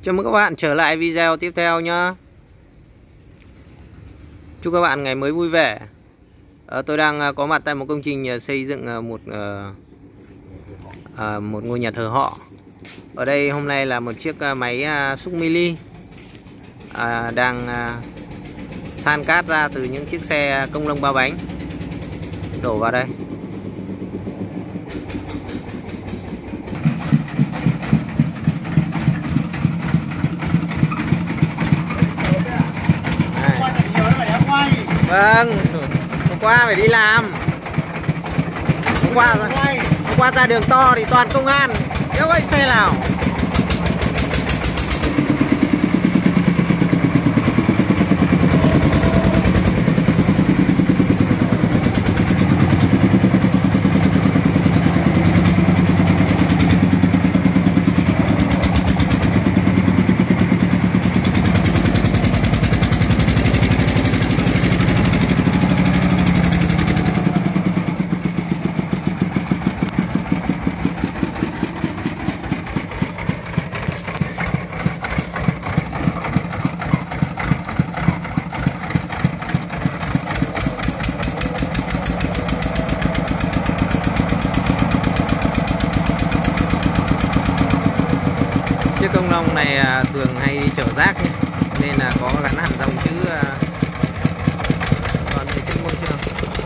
Chào mừng các bạn trở lại video tiếp theo nhá. Chúc các bạn ngày mới vui vẻ. Tôi đang có mặt tại một công trình xây dựng một ngôi nhà thờ họ. Ở đây hôm nay là một chiếc máy xúc mini đang san cát ra từ những chiếc xe công nông 3 bánh đổ vào đây. Vâng, hôm qua phải đi làm. Hôm qua ra đường to thì toàn công an. Kéo vậy xe nào. Chiếc công nông này thường hay chở rác nhé, nên là có gắn hẳn dòng chữ còn vệ sinh môi trường.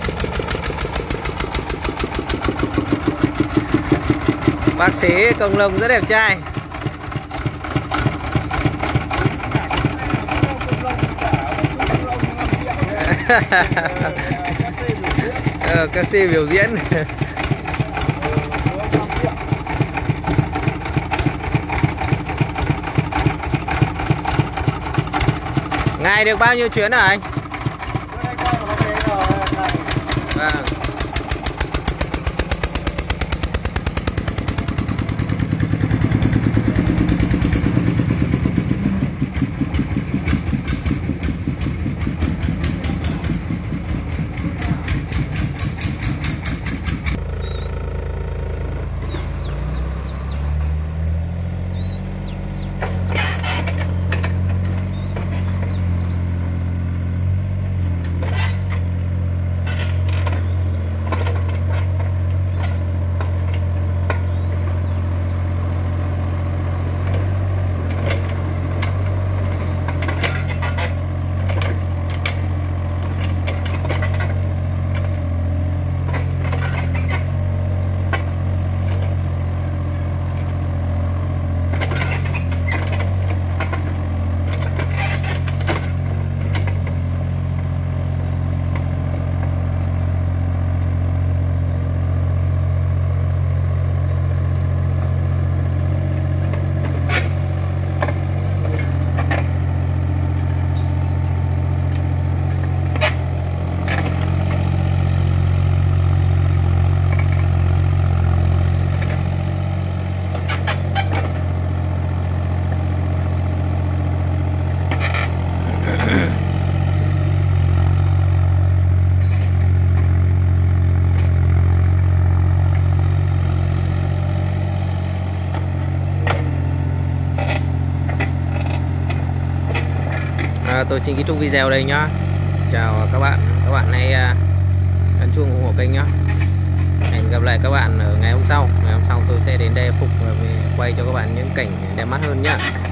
Bác sĩ công nông rất đẹp trai. Các xe biểu diễn. Ngày được bao nhiêu chuyến hả anh? Vâng. Tôi xin kết thúc video đây nhá. Chào các bạn hãy ấn chuông ủng hộ kênh nhá. Hẹn gặp lại các bạn ở ngày hôm sau. Ngày hôm sau tôi sẽ đến đây phục và quay cho các bạn những cảnh đẹp mắt hơn nhá.